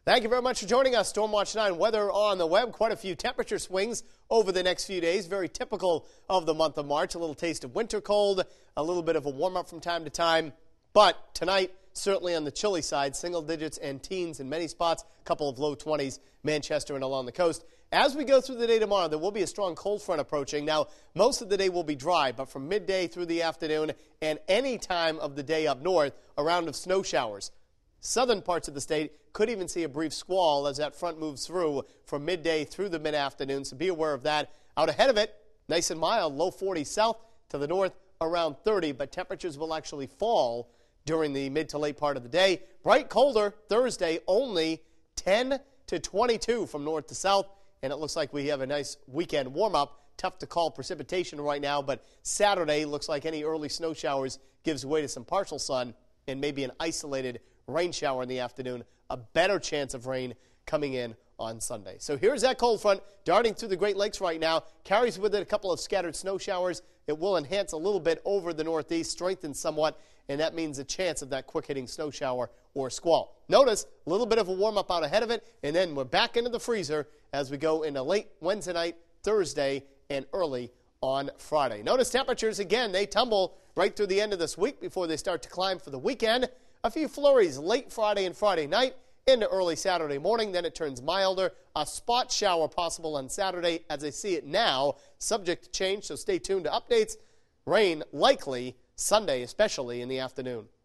Thank you very much for joining us. Stormwatch 9 weather on the web. Quite a few temperature swings over the next few days. Very typical of the month of March. A little taste of winter cold, a little bit of a warm-up from time to time. But tonight, certainly on the chilly side, single digits and teens in many spots, a couple of low 20s, Manchester and along the coast. As we go through the day tomorrow, there will be a strong cold front approaching. Now, most of the day will be dry, but from midday through the afternoon and any time of the day up north, a round of snow showers. Southern parts of the state could even see a brief squall as that front moves through from midday through the mid-afternoon, so be aware of that. Out ahead of it, nice and mild, low 40s south, to the north around 30, but temperatures will actually fall during the mid to late part of the day. Bright colder Thursday, only 10 to 22 from north to south, and it looks like we have a nice weekend warm-up. Tough to call precipitation right now, but Saturday looks like any early snow showers gives way to some partial sun and maybe an isolated rain shower in the afternoon, a better chance of rain coming in on Sunday. So here's that cold front darting through the Great Lakes right now. Carries with it a couple of scattered snow showers. It will enhance a little bit over the northeast, strengthen somewhat, and that means a chance of that quick-hitting snow shower or squall. Notice a little bit of a warm-up out ahead of it, and then we're back into the freezer as we go into late Wednesday night, Thursday, and early on Friday. Notice temperatures, again, they tumble right through the end of this week before they start to climb for the weekend. A few flurries late Friday and Friday night into early Saturday morning. Then it turns milder. A spot shower possible on Saturday as I see it now. Subject to change, so stay tuned to updates. Rain likely Sunday, especially in the afternoon.